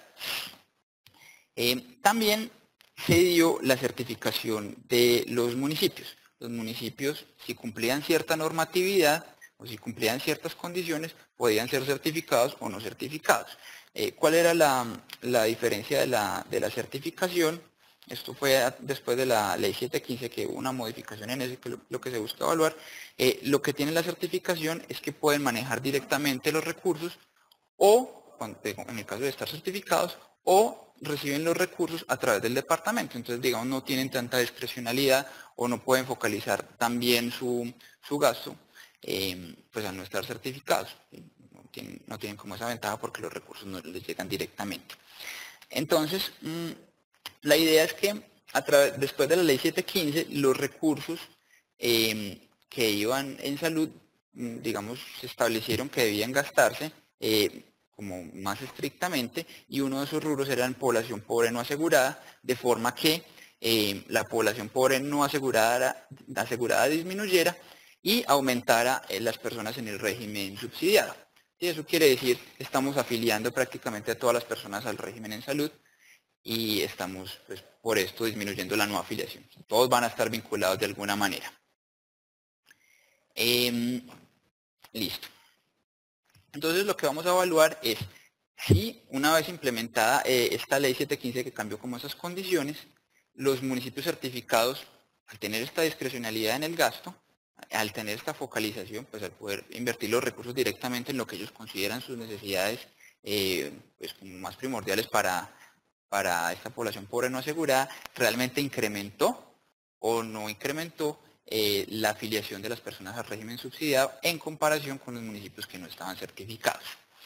Eh, también se dio la certificación de los municipios. Los municipios, si cumplían cierta normatividad o si cumplían ciertas condiciones, podían ser certificados o no certificados. Eh, ¿Cuál era la, la diferencia de la, de la certificación? Esto fue después de la ley setecientos quince, que hubo una modificación en ese, que lo, lo que se busca evaluar. Eh, lo que tiene la certificación es que pueden manejar directamente los recursos o, cuando, en el caso de estar certificados, o reciben los recursos a través del departamento. Entonces, digamos, no tienen tanta discrecionalidad o no pueden focalizar tan bien su, su gasto, eh, pues al no estar certificados. No tienen, no tienen como esa ventaja porque los recursos no les llegan directamente. Entonces, mmm, la idea es que a través, después de la ley setecientos quince, los recursos eh, que iban en salud, digamos, se establecieron que debían gastarse eh, como más estrictamente, y uno de esos rubros era población pobre no asegurada, de forma que eh, la población pobre no asegurada, asegurada disminuyera y aumentara eh, las personas en el régimen subsidiado. Y eso quiere decir que estamos afiliando prácticamente a todas las personas al régimen en salud y estamos, pues, por esto disminuyendo la no afiliación. Todos van a estar vinculados de alguna manera. Eh, listo. Entonces lo que vamos a evaluar es si una vez implementada eh, esta ley setecientos quince que cambió como esas condiciones, los municipios certificados, al tener esta discrecionalidad en el gasto, al tener esta focalización, pues al poder invertir los recursos directamente en lo que ellos consideran sus necesidades eh, pues, más primordiales para, para esta población pobre no asegurada, realmente incrementó o no incrementó eh, la afiliación de las personas al régimen subsidiado en comparación con los municipios que no estaban certificados.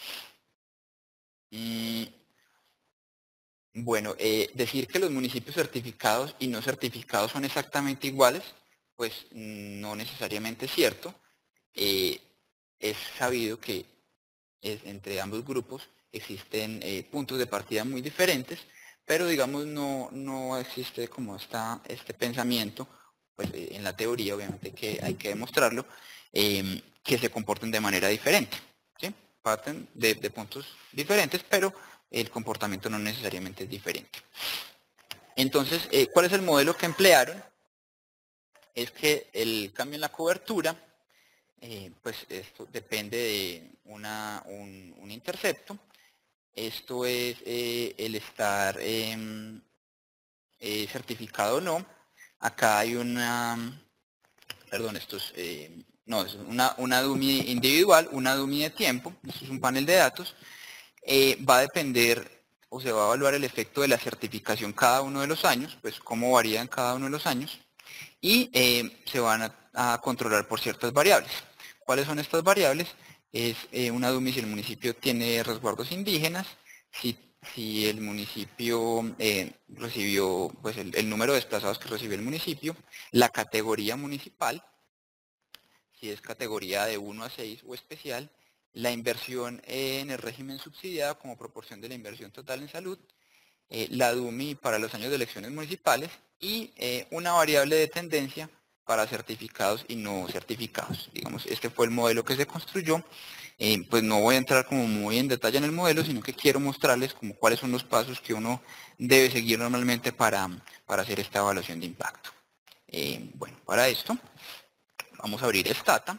Mm, bueno, eh, decir que los municipios certificados y no certificados son exactamente iguales, pues no necesariamente es cierto. Eh, es sabido que es, entre ambos grupos existen eh, puntos de partida muy diferentes, pero digamos no, no existe como esta, este pensamiento, pues eh, en la teoría obviamente que hay que demostrarlo, eh, que se comporten de manera diferente, ¿sí? Parten de, de puntos diferentes, pero el comportamiento no necesariamente es diferente. Entonces, eh, ¿cuál es el modelo que emplearon? Es que el cambio en la cobertura, eh, pues esto depende de una, un, un intercepto. Esto es eh, el estar eh, eh, certificado o no. Acá hay una, perdón, esto es, eh, no, es una, una dummy individual, una dummy de tiempo. Esto es un panel de datos. Eh, va a depender o se va a evaluar el efecto de la certificación cada uno de los años, pues cómo varía en cada uno de los años, y eh, se van a, a controlar por ciertas variables. ¿Cuáles son estas variables? Es eh, una dummy si el municipio tiene resguardos indígenas, si, si el municipio eh, recibió, pues el, el número de desplazados que recibió el municipio, la categoría municipal, si es categoría de uno a seis o especial, la inversión en el régimen subsidiado como proporción de la inversión total en salud, eh, la dummy para los años de elecciones municipales y eh, una variable de tendencia para certificados y no certificados. Digamos, este fue el modelo que se construyó. Eh, pues no voy a entrar como muy en detalle en el modelo, sino que quiero mostrarles como cuáles son los pasos que uno debe seguir normalmente para, para hacer esta evaluación de impacto. Eh, bueno, para esto vamos a abrir Stata.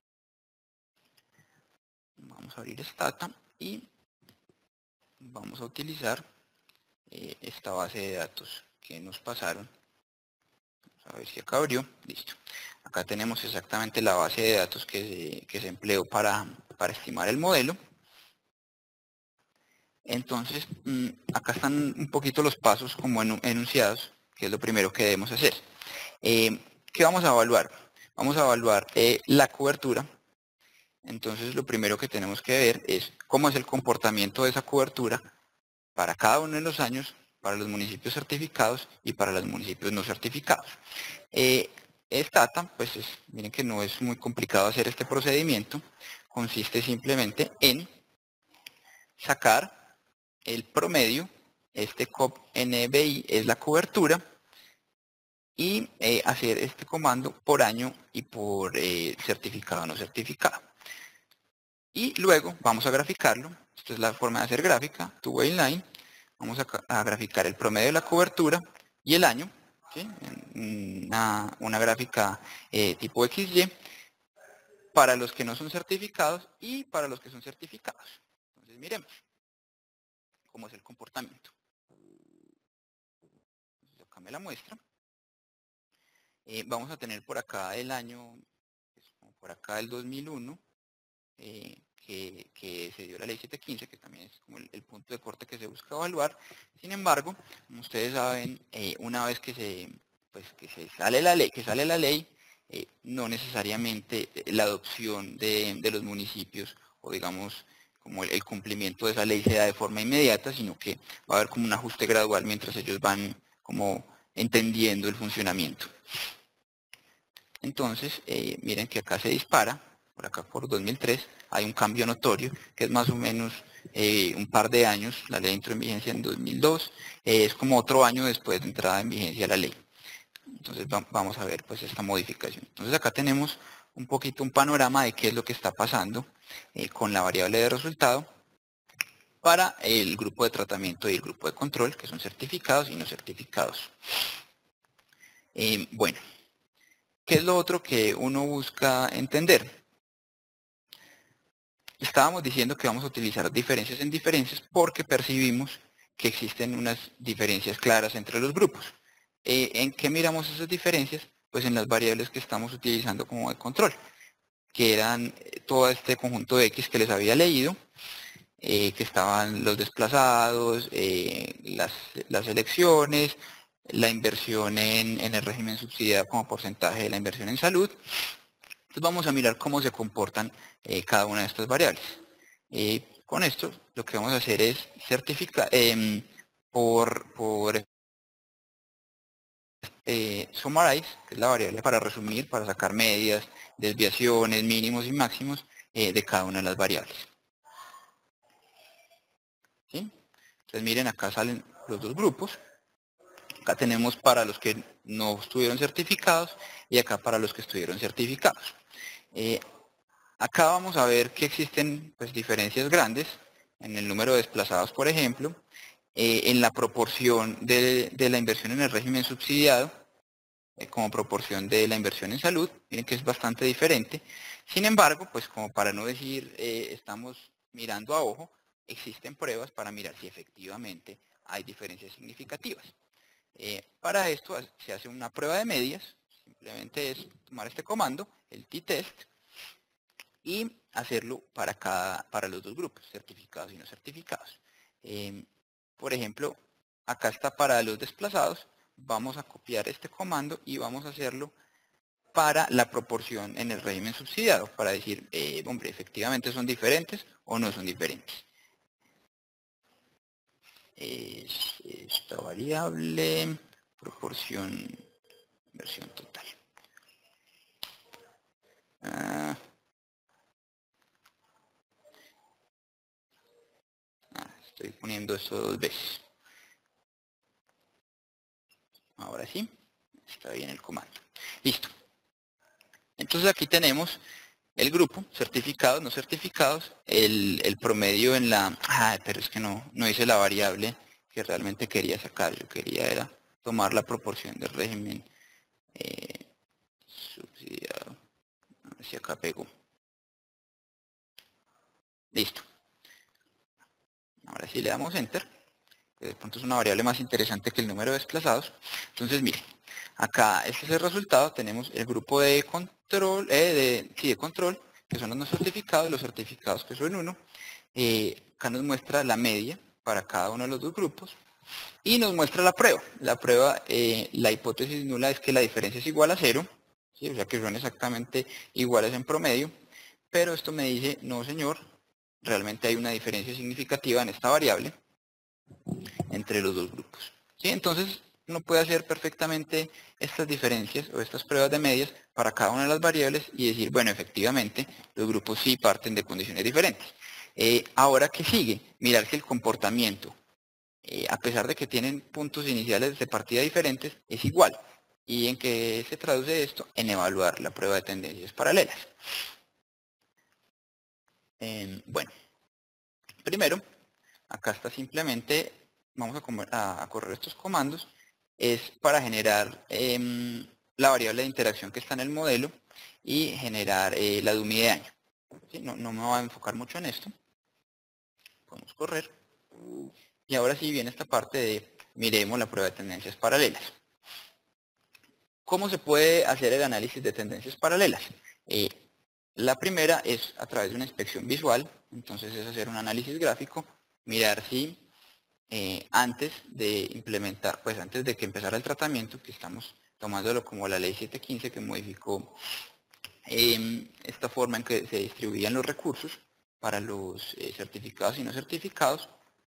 Vamos a abrir Stata y vamos a utilizar eh, esta base de datos que nos pasaron. Vamos a ver si acá abrió. Listo. Acá tenemos exactamente la base de datos que se, que se empleó para, para estimar el modelo. Entonces, mmm, acá están un poquito los pasos como enunciados, que es lo primero que debemos hacer. Eh, ¿Qué vamos a evaluar? Vamos a evaluar eh, la cobertura. Entonces, lo primero que tenemos que ver es cómo es el comportamiento de esa cobertura para cada uno de los años, para los municipios certificados y para los municipios no certificados. Eh, Stata, pues es, miren que no es muy complicado hacer este procedimiento, consiste simplemente en sacar el promedio, este C O P N B I es la cobertura, y eh, hacer este comando por año y por eh, certificado o no certificado. Y luego vamos a graficarlo. Esta es la forma de hacer gráfica, two-way line. Vamos a, a graficar el promedio de la cobertura y el año, ¿sí? una, una gráfica eh, tipo equis ye para los que no son certificados y para los que son certificados. Entonces miremos cómo es el comportamiento. Entonces, acá me la muestra. Eh, vamos a tener por acá el año, pues, como por acá el dos mil uno, eh, que, que se dio la ley setecientos quince, que también es como el, el punto de corte que se busca evaluar. Sin embargo, como ustedes saben, eh, una vez que se, pues, que se sale la ley, que sale la ley, eh, no necesariamente la adopción de, de los municipios o digamos como el, el cumplimiento de esa ley se da de forma inmediata, sino que va a haber como un ajuste gradual mientras ellos van como entendiendo el funcionamiento. Entonces, eh, miren que acá se dispara, por acá por dos mil tres, hay un cambio notorio, que es más o menos eh, un par de años. La ley entró en vigencia en dos mil dos, eh, es como otro año después de entrada en vigencia la ley. Entonces va, vamos a ver pues esta modificación. Entonces acá tenemos un poquito un panorama de qué es lo que está pasando eh, con la variable de resultado para el grupo de tratamiento y el grupo de control, que son certificados y no certificados. Eh, bueno. ¿Qué es lo otro que uno busca entender? Estábamos diciendo que vamos a utilizar diferencias en diferencias porque percibimos que existen unas diferencias claras entre los grupos. Eh, ¿En qué miramos esas diferencias? Pues en las variables que estamos utilizando como de control, que eran todo este conjunto de X que les había leído, eh, que estaban los desplazados, eh, las, las elecciones, la inversión en, en el régimen subsidiado como porcentaje de la inversión en salud. Entonces vamos a mirar cómo se comportan eh, cada una de estas variables. Eh, con esto lo que vamos a hacer es certificar eh, por, por eh, summarize, que es la variable para resumir, para sacar medias, desviaciones, mínimos y máximos eh, de cada una de las variables. ¿Sí? Entonces miren, acá salen los dos grupos. Acá tenemos para los que no estuvieron certificados y acá para los que estuvieron certificados. Eh, acá vamos a ver que existen pues, diferencias grandes en el número de desplazados, por ejemplo, eh, en la proporción de, de la inversión en el régimen subsidiado, eh, como proporción de la inversión en salud. Miren que es bastante diferente. Sin embargo, pues como para no decir eh, estamos mirando a ojo, existen pruebas para mirar si efectivamente hay diferencias significativas. Eh, para esto se hace una prueba de medias, simplemente es tomar este comando, el t-test, y hacerlo para, cada, para los dos grupos, certificados y no certificados. Eh, por ejemplo, acá está para los desplazados, vamos a copiar este comando y vamos a hacerlo para la proporción en el régimen subsidiado, para decir, eh, hombre, efectivamente son diferentes o no son diferentes. Es esta variable, proporción, inversión total. Ah, ah, estoy poniendo esto dos veces. Ahora sí, está bien el comando. Listo. Entonces aquí tenemos el grupo, certificados, no certificados, el, el promedio en la... Ah, pero es que no, no hice la variable que realmente quería sacar. Yo quería era tomar la proporción del régimen eh, subsidiado. A ver si acá pegó. Listo. Ahora sí le damos Enter. Que de pronto es una variable más interesante que el número de desplazados. Entonces, miren, acá este es el resultado. Tenemos el grupo de control, eh, de, sí, de control, que son los no certificados, los certificados que son uno. Eh, acá nos muestra la media para cada uno de los dos grupos. Y nos muestra la prueba. La prueba, eh, la hipótesis nula es que la diferencia es igual a cero. ¿Sí? O sea que son exactamente iguales en promedio. Pero esto me dice, no señor, realmente hay una diferencia significativa en esta variable entre los dos grupos. ¿Sí? Entonces uno puede hacer perfectamente estas diferencias o estas pruebas de medias para cada una de las variables y decir, bueno, efectivamente, los grupos sí parten de condiciones diferentes. Eh, ahora, ¿qué sigue? Mirar si el comportamiento, eh, a pesar de que tienen puntos iniciales de partida diferentes, es igual. ¿Y en qué se traduce esto? En evaluar la prueba de tendencias paralelas. Eh, bueno, primero, acá está simplemente, vamos a, comer, a, a correr estos comandos, es para generar eh, la variable de interacción que está en el modelo y generar eh, la DUMI de año. ¿Sí? No, no me voy a enfocar mucho en esto. Podemos correr. Y ahora sí viene esta parte de miremos la prueba de tendencias paralelas. ¿Cómo se puede hacer el análisis de tendencias paralelas? Eh, la primera es a través de una inspección visual, entonces es hacer un análisis gráfico, mirar si eh, antes de implementar, pues antes de que empezara el tratamiento, que estamos tomándolo como la ley setecientos quince que modificó eh, esta forma en que se distribuían los recursos para los eh, certificados y no certificados,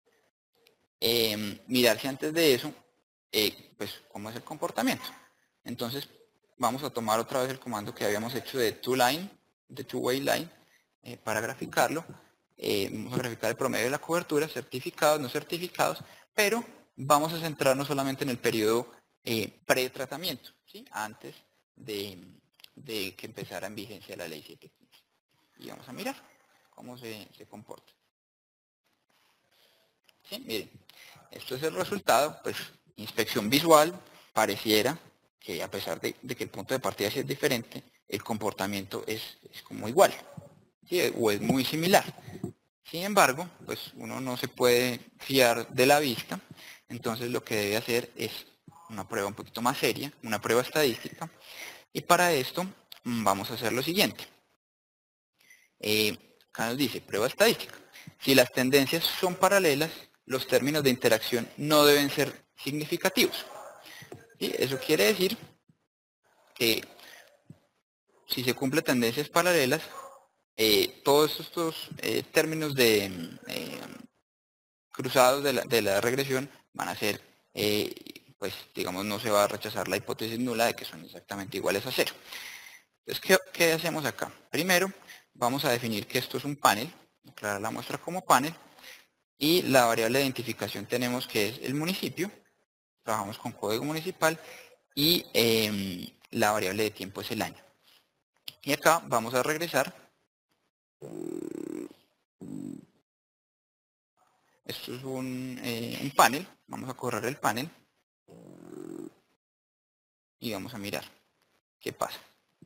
eh, mirar si antes de eso, eh, pues cómo es el comportamiento. Entonces vamos a tomar otra vez el comando que habíamos hecho de toLine, de two-way line, eh, para graficarlo. Eh, vamos a graficar el promedio de la cobertura, certificados, no certificados, pero vamos a centrarnos solamente en el periodo eh, pre-tratamiento, ¿sí? Antes de, de que empezara en vigencia la ley setecientos quince. Y vamos a mirar cómo se, se comporta. ¿Sí? Miren, esto es el resultado, pues inspección visual, pareciera que a pesar de, de que el punto de partida sí es diferente, el comportamiento es, es como igual, ¿sí? O es muy similar. Sin embargo, pues uno no se puede fiar de la vista, entonces lo que debe hacer es una prueba un poquito más seria, una prueba estadística, y para esto vamos a hacer lo siguiente. Eh, acá nos dice prueba estadística. Si las tendencias son paralelas, los términos de interacción no deben ser significativos. ¿Sí? Eso quiere decir que si se cumplen tendencias paralelas, eh, todos estos eh, términos de eh, cruzados de la, de la regresión van a ser, eh, pues digamos, no se va a rechazar la hipótesis nula de que son exactamente iguales a cero. Entonces, ¿qué, qué hacemos acá? Primero, vamos a definir que esto es un panel, declarar la muestra como panel, y la variable de identificación tenemos que es el municipio, trabajamos con código municipal, y eh, la variable de tiempo es el año. Y acá vamos a regresar. Esto es un, eh, un panel, vamos a correr el panel y vamos a mirar qué pasa.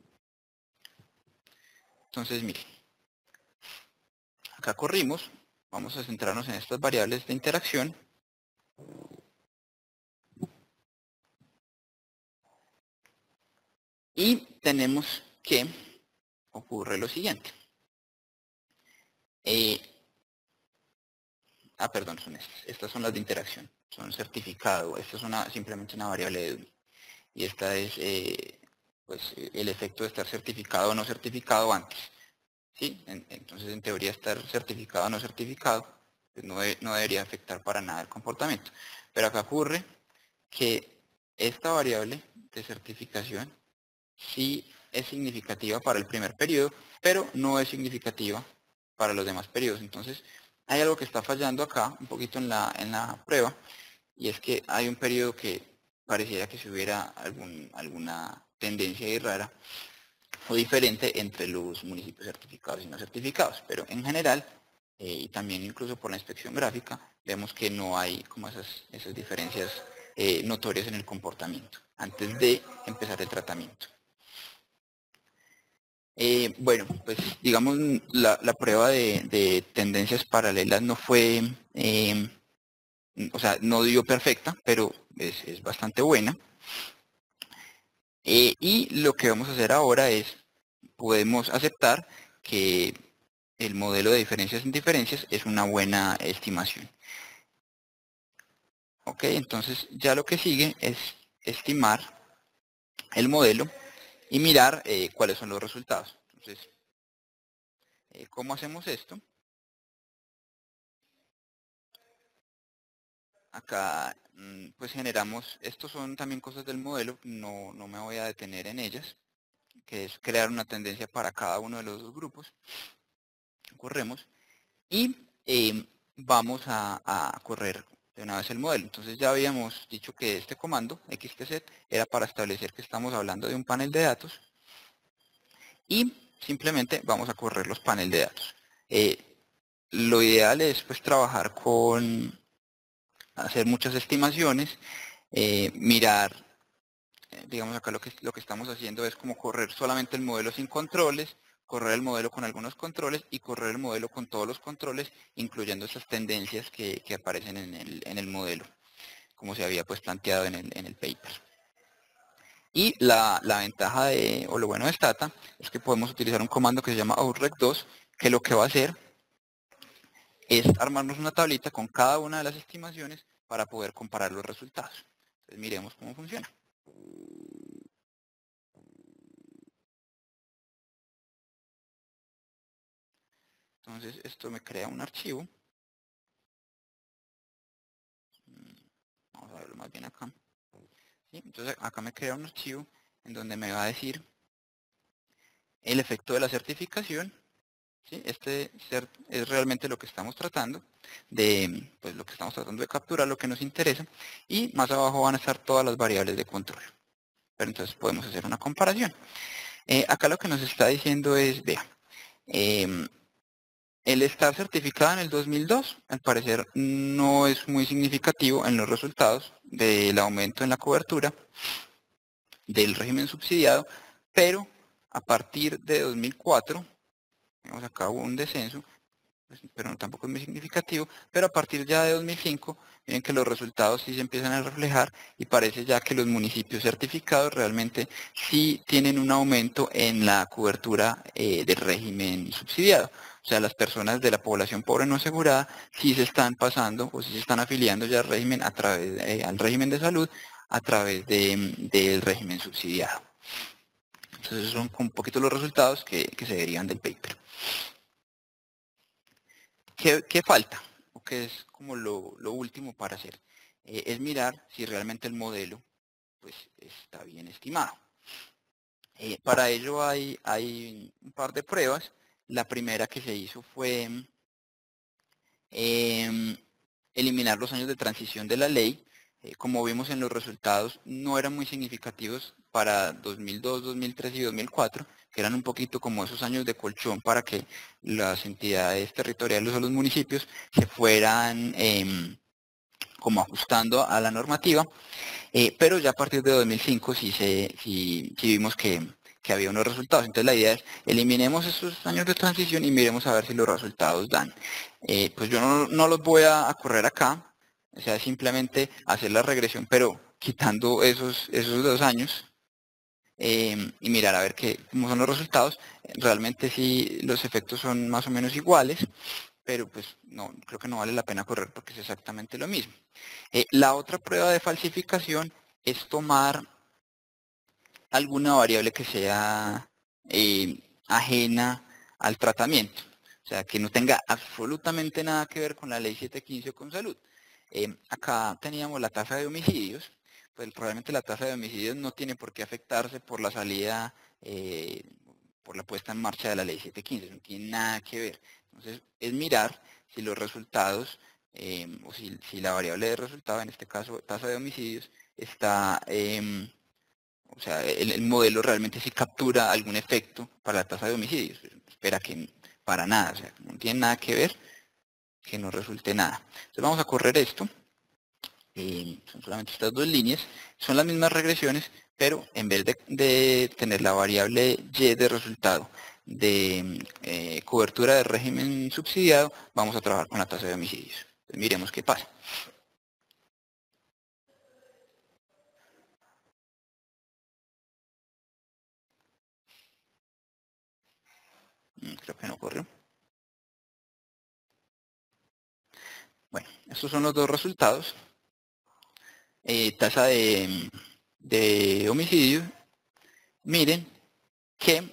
Entonces, miren, acá corrimos, vamos a centrarnos en estas variables de interacción. Y tenemos que ocurre lo siguiente. Eh, ah, perdón, son estas. Estas son las de interacción. Son certificado. Esta es una, simplemente una variable de DUMI. Y esta es eh, pues, el efecto de estar certificado o no certificado antes. ¿Sí? En, entonces, en teoría, estar certificado o no certificado pues no, de, no debería afectar para nada el comportamiento. Pero acá ocurre que esta variable de certificación sí es significativa para el primer periodo, pero no es significativa para los demás periodos. Entonces, hay algo que está fallando acá, un poquito en la, en la prueba, y es que hay un periodo que pareciera que si hubiera algún, alguna tendencia ahí rara, o diferente entre los municipios certificados y no certificados, pero en general, eh, y también incluso por la inspección gráfica, vemos que no hay como esas, esas diferencias eh, notorias en el comportamiento antes de empezar el tratamiento. Eh, bueno, pues digamos la, la prueba de, de tendencias paralelas no fue, eh, o sea, no dio perfecta, pero es, es bastante buena. Eh, y lo que vamos a hacer ahora es, podemos aceptar que el modelo de diferencias en diferencias es una buena estimación. Ok, entonces ya lo que sigue es estimar el modelo y mirar eh, cuáles son los resultados. Entonces, eh, ¿cómo hacemos esto? Acá mm, pues generamos, estos son también cosas del modelo, no, no me voy a detener en ellas, que es crear una tendencia para cada uno de los dos grupos. Corremos y eh, vamos a, a correr de una vez el modelo. Entonces ya habíamos dicho que este comando, xtset, era para establecer que estamos hablando de un panel de datos y simplemente vamos a correr los paneles de datos. Eh, lo ideal es pues trabajar con, hacer muchas estimaciones, eh, mirar, eh, digamos acá lo que, lo que estamos haciendo es como correr solamente el modelo sin controles, correr el modelo con algunos controles y correr el modelo con todos los controles, incluyendo esas tendencias que, que aparecen en el, en el modelo, como se había pues planteado en el, en el paper. Y la, la ventaja de, o lo bueno de Stata es que podemos utilizar un comando que se llama outrec dos, que lo que va a hacer es armarnos una tablita con cada una de las estimaciones para poder comparar los resultados. Entonces miremos cómo funciona. Entonces esto me crea un archivo. Vamos a verlo más bien acá. ¿Sí? Entonces acá me crea un archivo en donde me va a decir el efecto de la certificación. ¿Sí? Este cert es realmente lo que estamos tratando de, pues lo que estamos tratando de capturar, lo que nos interesa, y más abajo van a estar todas las variables de control. Pero entonces podemos hacer una comparación. Eh, acá lo que nos está diciendo es, vea, eh, el estar certificado en el dos mil dos, al parecer, no es muy significativo en los resultados del aumento en la cobertura del régimen subsidiado, pero a partir de dos mil cuatro, vemos acá hubo un descenso, pero no, tampoco es muy significativo, pero a partir ya de dos mil cinco, miren que los resultados sí se empiezan a reflejar y parece ya que los municipios certificados realmente sí tienen un aumento en la cobertura eh, del régimen subsidiado. O sea, las personas de la población pobre no asegurada sí se están pasando o sí se están afiliando ya al régimen, a través, eh, al régimen de salud a través de, del régimen subsidiado. Entonces son un poquito los resultados que, que se derivan del paper. ¿Qué, qué falta? O que es como lo, lo último para hacer. Eh, es mirar si realmente el modelo pues, está bien estimado. Eh, para ello hay, hay un par de pruebas. La primera que se hizo fue eh, eliminar los años de transición de la ley. Eh, como vimos en los resultados, no eran muy significativos para dos mil dos, dos mil tres y dos mil cuatro, que eran un poquito como esos años de colchón para que las entidades territoriales o los municipios se fueran eh, como ajustando a la normativa, eh, pero ya a partir de dos mil cinco sí, se, sí, sí vimos que, que había unos resultados. Entonces la idea es eliminemos esos años de transición y miremos a ver si los resultados dan. Eh, pues yo no, no los voy a, a correr acá, o sea, simplemente hacer la regresión, pero quitando esos, esos dos años eh, y mirar a ver qué, cómo son los resultados. Realmente sí los efectos son más o menos iguales, pero pues no, creo que no vale la pena correr porque es exactamente lo mismo. Eh, la otra prueba de falsificación es tomar alguna variable que sea eh, ajena al tratamiento, o sea, que no tenga absolutamente nada que ver con la ley setecientos quince o con salud. Eh, acá teníamos la tasa de homicidios, pues probablemente la tasa de homicidios no tiene por qué afectarse por la salida, eh, por la puesta en marcha de la ley setecientos quince, no tiene nada que ver. Entonces, es mirar si los resultados, eh, o si, si la variable de resultado, en este caso tasa de homicidios, está... Eh, O sea, el, el modelo realmente sí captura algún efecto para la tasa de homicidios. Espera que para nada, o sea, no tiene nada que ver, que no resulte nada. Entonces vamos a correr esto. Eh, son solamente estas dos líneas. Son las mismas regresiones, pero en vez de, de tener la variable Y de resultado de eh, cobertura del régimen subsidiado, vamos a trabajar con la tasa de homicidios. Entonces miremos qué pasa. Mm, Creo que no corrió. Bueno, estos son los dos resultados. Eh, tasa de, de homicidio. Miren que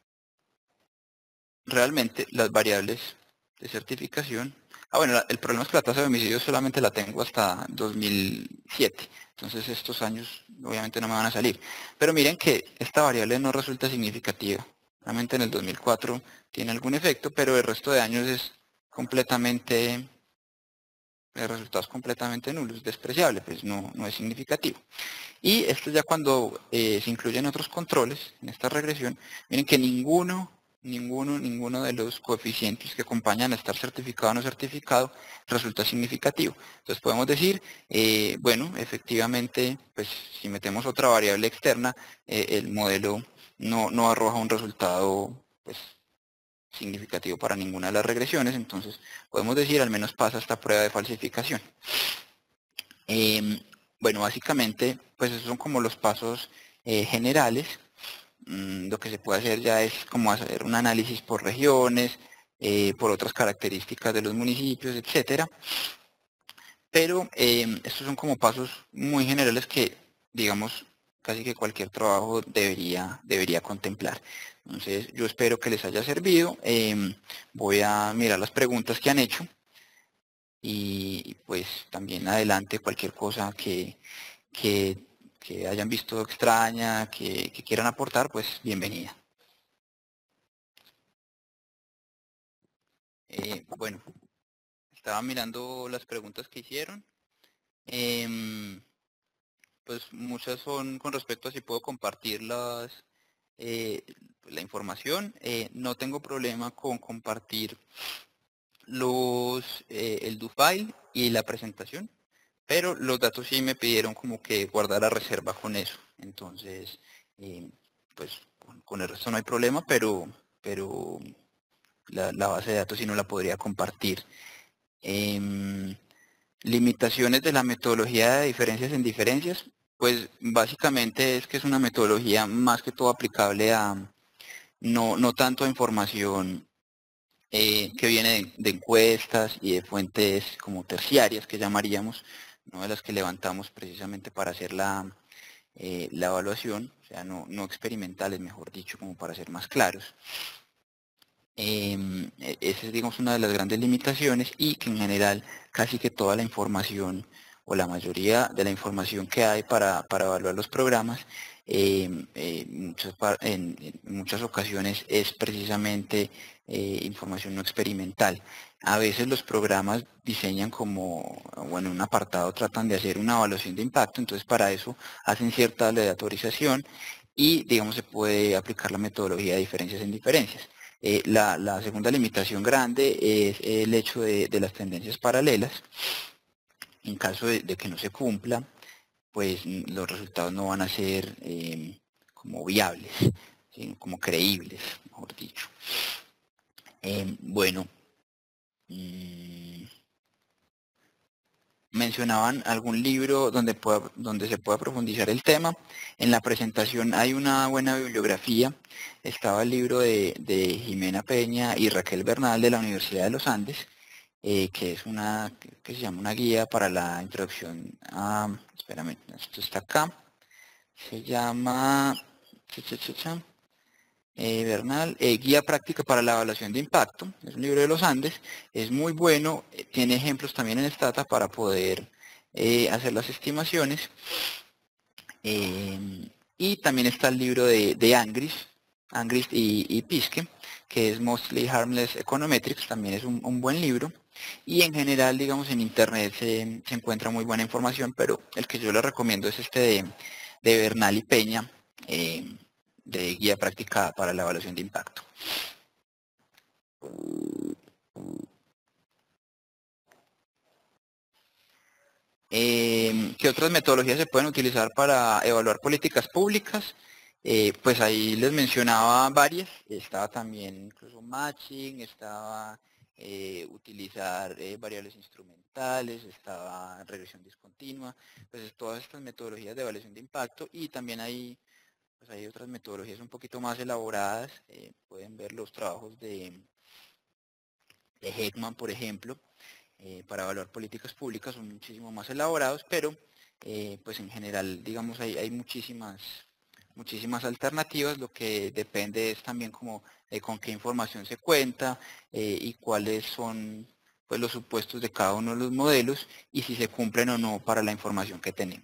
realmente las variables de certificación. Ah, bueno, la- el problema es que la tasa de homicidio solamente la tengo hasta dos mil siete. Entonces estos años obviamente no me van a salir. Pero miren que esta variable no resulta significativa. Realmente en el dos mil cuatro tiene algún efecto, pero el resto de años es completamente, el resultado es completamente nulo, es despreciable, pues no, no es significativo. Y esto ya cuando eh, se incluyen otros controles en esta regresión, miren que ninguno, ninguno, ninguno de los coeficientes que acompañan a estar certificado o no certificado resulta significativo. Entonces podemos decir, eh, bueno, efectivamente, pues si metemos otra variable externa, eh, el modelo no, no arroja un resultado pues, significativo para ninguna de las regresiones, entonces podemos decir al menos pasa esta prueba de falsificación. Eh, bueno, básicamente, pues esos son como los pasos eh, generales. Mm, lo que se puede hacer ya es como hacer un análisis por regiones, eh, por otras características de los municipios, etcétera. Pero eh, estos son como pasos muy generales que, digamos, casi que cualquier trabajo debería, debería contemplar. Entonces, yo espero que les haya servido. Eh, voy a mirar las preguntas que han hecho y pues también adelante cualquier cosa que, que, que hayan visto extraña, que, que quieran aportar, pues bienvenida. Eh, bueno, estaba mirando las preguntas que hicieron. Em, pues muchas son con respecto a si puedo compartir las, eh, la información. Eh, no tengo problema con compartir los, eh, el do file y la presentación, pero los datos sí me pidieron como que guardara reserva con eso. Entonces, eh, pues con, con el resto no hay problema, pero, pero la, la base de datos sí no la podría compartir. Em, limitaciones de la metodología de diferencias en diferencias, pues básicamente es que es una metodología más que todo aplicable a no, no tanto a información eh, que viene de, de encuestas y de fuentes como terciarias que llamaríamos, no de las que levantamos precisamente para hacer la, eh, la evaluación, o sea, no, no experimentales, mejor dicho, como para ser más claros. Eh, esa es, digamos, una de las grandes limitaciones y que en general casi que toda la información o la mayoría de la información que hay para, para evaluar los programas eh, eh, muchas, en, en, muchas ocasiones es precisamente eh, información no experimental. A veces los programas diseñan como, bueno, en un apartado tratan de hacer una evaluación de impacto, entonces para eso hacen cierta aleatorización y, digamos, se puede aplicar la metodología de diferencias en diferencias. Eh, la, la, segunda limitación grande es el hecho de, de las tendencias paralelas. En caso de, de, que no se cumpla, pues los resultados no van a ser eh, como viables, ¿sí? Como creíbles, mejor dicho. Eh, bueno, mmm, mencionaban algún libro donde, pueda, donde se pueda profundizar el tema. En la presentación hay una buena bibliografía. Estaba el libro de, de Jimena Peña y Raquel Bernal de la Universidad de los Andes, eh, que es una, que se llama una guía para la introducción a, espérame, esto está acá, se llama, cha, cha, cha, cha, eh, Bernal, eh, Guía Práctica para la Evaluación de Impacto, es un libro de los Andes, es muy bueno, eh, tiene ejemplos también en Stata para poder eh, hacer las estimaciones. Eh, y también está el libro de, de Angrist, Angrist y, y Piske, que es Mostly Harmless Econometrics, también es un, un buen libro. Y en general, digamos, en internet se, se encuentra muy buena información, pero el que yo le recomiendo es este de, de Bernal y Peña, eh, de guía práctica para la evaluación de impacto. Eh, ¿Qué otras metodologías se pueden utilizar para evaluar políticas públicas? Eh, pues ahí les mencionaba varias. Estaba también incluso matching, estaba eh, utilizar eh, variables instrumentales, estaba regresión discontinua. Pues todas estas metodologías de evaluación de impacto, y también hay, pues hay otras metodologías un poquito más elaboradas. Eh, pueden ver los trabajos de, de Heckman, por ejemplo. Eh, para evaluar políticas públicas son muchísimo más elaborados, pero eh, pues en general, digamos, hay, hay muchísimas, muchísimas alternativas. Lo que depende es también como de con qué información se cuenta eh, y cuáles son pues los supuestos de cada uno de los modelos y si se cumplen o no para la información que tenemos.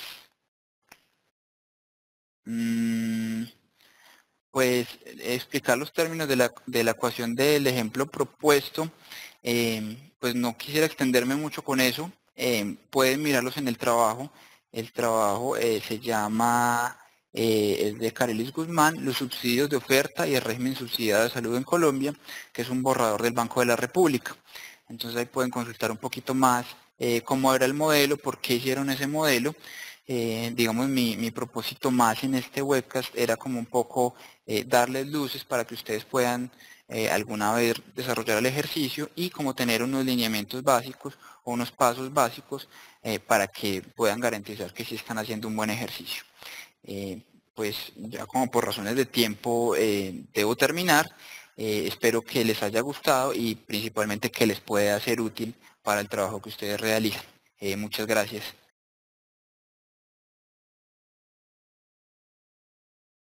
Mm, pues explicar los términos de la, de la ecuación del ejemplo propuesto, eh, pues no quisiera extenderme mucho con eso. Eh, pueden mirarlos en el trabajo. El trabajo eh, se llama, eh, es de Carelis Guzmán, los subsidios de oferta y el régimen subsidiado de salud en Colombia, que es un borrador del Banco de la República. Entonces ahí pueden consultar un poquito más eh, cómo era el modelo, por qué hicieron ese modelo. Eh, digamos, mi, mi propósito más en este webcast era como un poco eh, darles luces para que ustedes puedan eh, alguna vez desarrollar el ejercicio y como tener unos lineamientos básicos o unos pasos básicos eh, para que puedan garantizar que sí están haciendo un buen ejercicio. Eh, pues ya como por razones de tiempo eh, debo terminar. Eh, espero que les haya gustado y principalmente que les pueda ser útil para el trabajo que ustedes realizan. Eh, muchas gracias.